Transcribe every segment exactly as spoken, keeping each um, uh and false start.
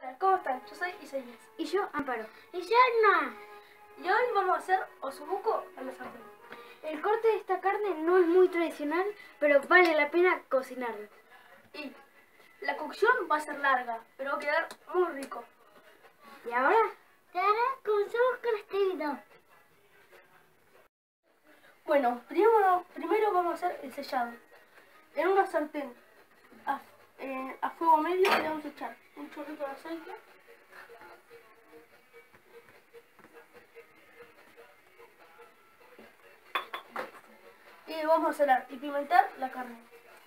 Hola, ¿cómo están? Yo soy Isaías. Y yo, Amparo. Y yo, no. Y hoy vamos a hacer osobuco a la sartén. El corte de esta carne no es muy tradicional, pero vale la pena cocinarlo. Y la cocción va a ser larga, pero va a quedar muy rico. ¿Y ahora? Y ahora comenzamos con este video. Bueno, primero, primero vamos a hacer el sellado. En una sartén a, eh, a fuego medio le vamos a echar un chorrito de aceite. Y vamos a salar y pimentar la carne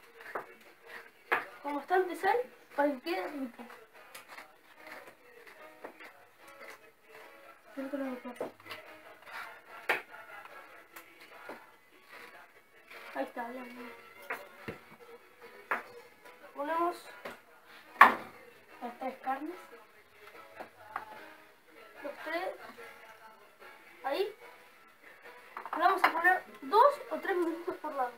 con bastante sal para que quede rico. Ahí está, bien. Ponemos Las tres carnes. los tres ahí. Le vamos a poner dos o tres minutitos por lado.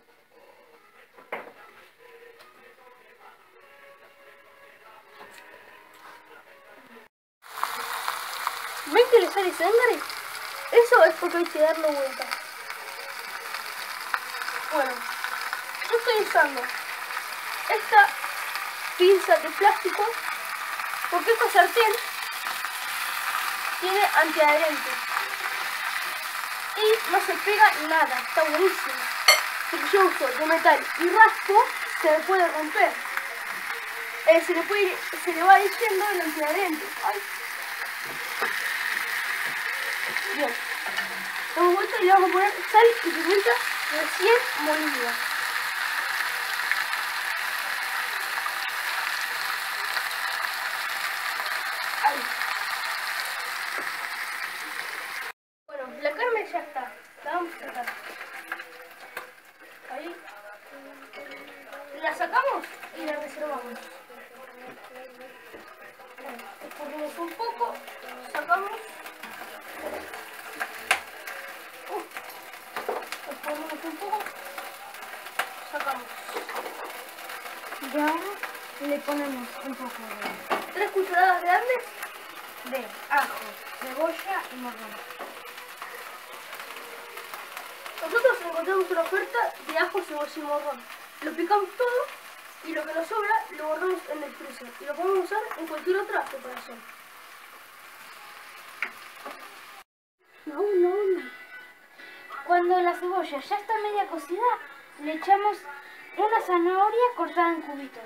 ¿Ven que le sale sangre? Eso es porque hay que darle vuelta. Bueno, yo estoy usando esta pinza de plástico porque esta sartén tiene antiadherente y no se pega nada, está buenísimo. Si yo uso de metal y raspo, se le puede romper. Eh, se, le puede ir, se le va diciendo el antiadherente. Ay. Bien, damos vuelta y le vamos a poner sal y pimienta recién molida. Ahí. Bueno, la carne ya está, la vamos a sacar. Ahí. La sacamos y la reservamos. Escurrimos un poco, sacamos. Escurrimos un poco, sacamos. Y ahora le ponemos un poco de, Tres cucharadas grandes. de ajo, cebolla y morrón. Nosotros encontramos una oferta de ajo, cebolla y morrón. Lo picamos todo y lo que nos sobra lo guardamos en el freezer y lo podemos usar en cualquier otra preparación. No, no, no. Cuando la cebolla ya está media cocida, le echamos una zanahoria cortada en cubitos.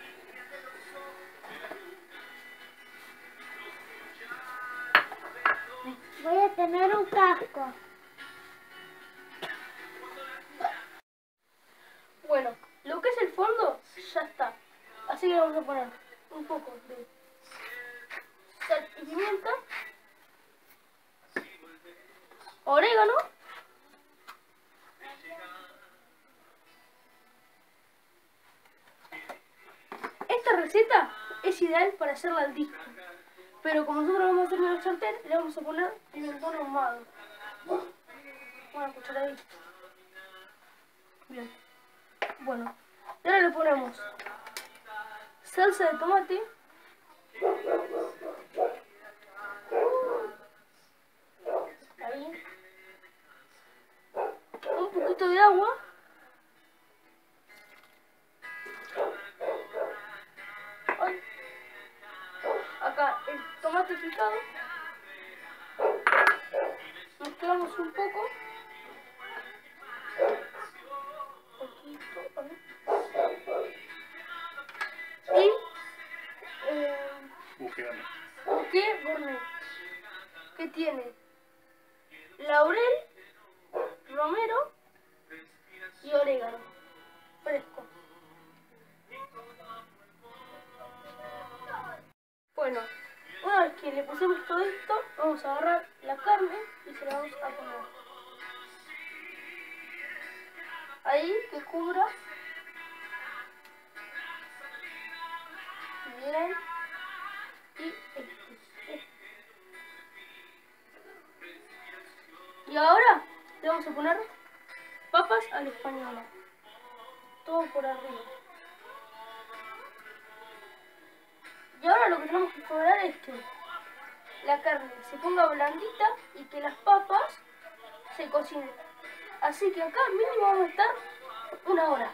Voy a tener un casco. Bueno, lo que es el fondo ya está. Así que le vamos a poner un poco de sal y pimienta, orégano, esta receta es ideal para hacerla al disco, pero como nosotros vamos a hacerlo en el sartén, le vamos a poner pimentón ahumado. Una cucharadita. Bien. Bueno, y ahora le ponemos salsa de tomate, ahí, un poquito de agua, ay, acá el tomate picado, mezclamos un poco, poquito, ahí. Y eh, bouquet gourmet, que tiene laurel, romero y orégano fresco. Bueno, una vez que le pusimos todo esto, vamos a agarrar la carne y se la vamos a poner ahí, que cubra bien. Y este. Y ahora le vamos a poner papas a la española, todo por arriba. Y ahora ahora lo que tenemos que lograr es que la carne se ponga blandita y que las papas se cocinen. Así que acá mínimo vamos a estar una hora.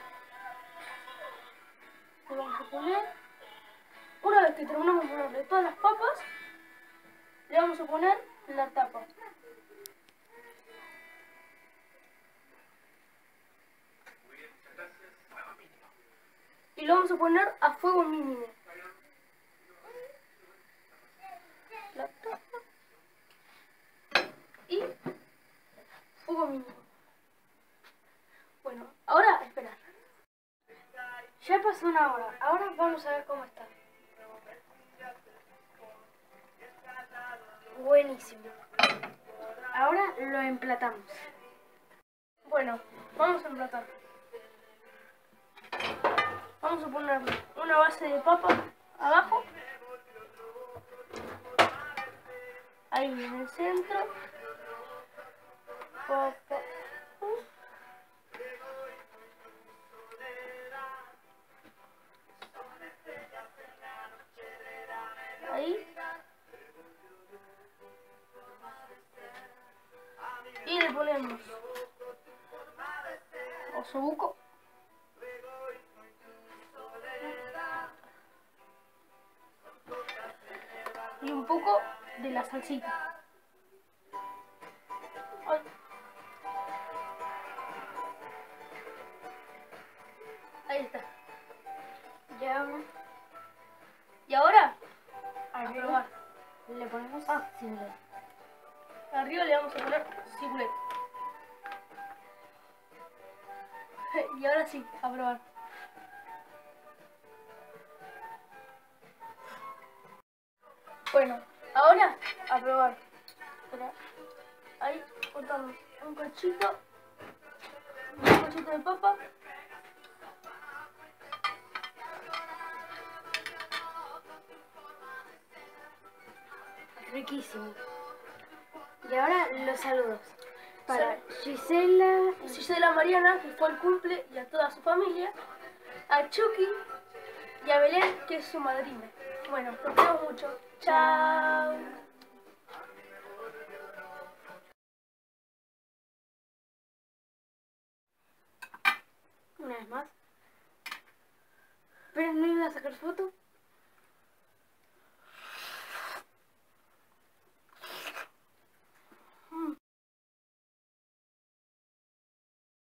Le vamos a poner, una vez que terminamos de ponerle todas las papas, le vamos a poner la tapa. Y lo vamos a poner a fuego mínimo. La tapa. Y fuego mínimo. Bueno, ahora esperar. Ya pasó una hora, ahora vamos a ver cómo está. Buenísimo. Ahora lo emplatamos. Bueno, vamos a emplatar. Vamos a ponerle una base de papa abajo. Ahí en el centro. Papa. Ahí. Y le ponemos osobuco. Y un poco de la salsita. Ay. Ahí está. Ya, Y ahora, a arriba probar. le ponemos Ah. cibulet. Arriba le vamos a poner cibulet. Y ahora sí, a probar. Bueno, ahora a probar. Espera. Ahí cortamos un cachito. Un cachito de papa. Riquísimo. Y ahora los saludos. Para Sí. Gisela, Gisela Mariana, que fue al cumple, y a toda su familia. A Chucky y a Belén, que es su madrina. Bueno, los queremos mucho. Chao. una vez más. Pero no iba a sacar foto.